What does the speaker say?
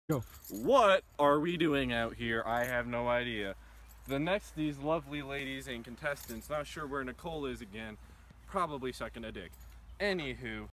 Go. What are we doing out here? I have no idea. These lovely ladies and contestants, not sure where Nicole is again, probably sucking a dick. Anywho,